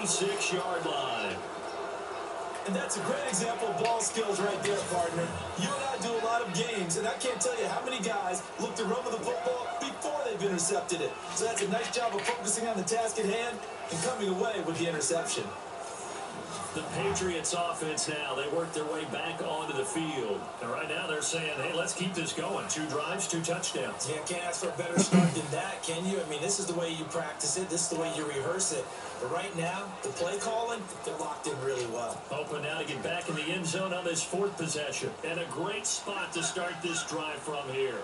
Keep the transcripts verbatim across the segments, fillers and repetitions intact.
thirty-six yard line. And that's a great example of ball skills right there, partner. You and I do a lot of games, and I can't tell you how many guys look to run with the football before they've intercepted it. So that's a nice job of focusing on the task at hand and coming away with the interception. The Patriots offense now, they work their way back onto the field. And right now they're saying, hey, let's keep this going. Two drives, two touchdowns. Yeah, can't ask for a better start than that, can you? I mean, this is the way you practice it. This is the way you rehearse it. But right now, the play calling, they're locked in really well. Hoping now to get back in the end zone on this fourth possession. And a great spot to start this drive from here.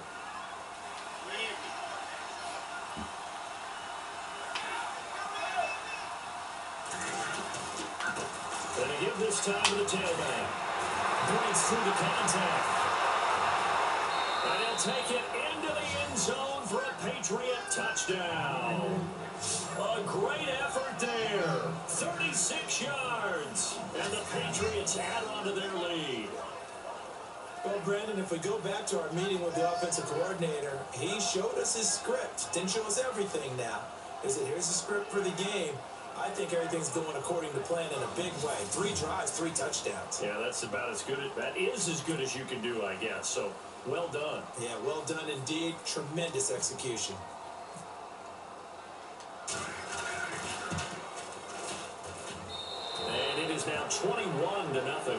And they give this time to the tailback. Breaks through the contact. And he'll take it into the end zone for a Patriot touchdown. A great effort there. thirty-six yards. And the Patriots add on to their lead. Well, Brandon, if we go back to our meeting with the offensive coordinator, he showed us his script. Didn't show us everything now. He said, here's the script for the game. I think everything's going according to plan in a big way. Three drives, three touchdowns. Yeah, that's about as good as, that is as good as you can do, I guess. So, well done. Yeah, well done indeed. Tremendous execution. And it is now twenty-one to nothing.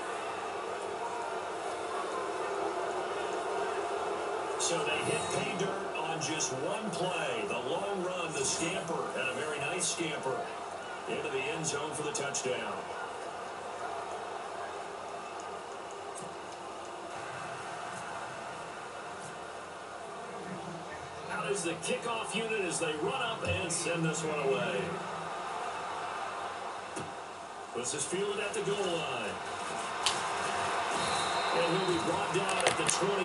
So they hit pay dirt on just one play. The long run, the scamper, and a very nice scamper into the end zone for the touchdown. Out is the kickoff unit as they run up and send this one away. This is fielded at the goal line. And he'll be brought down at the twenty.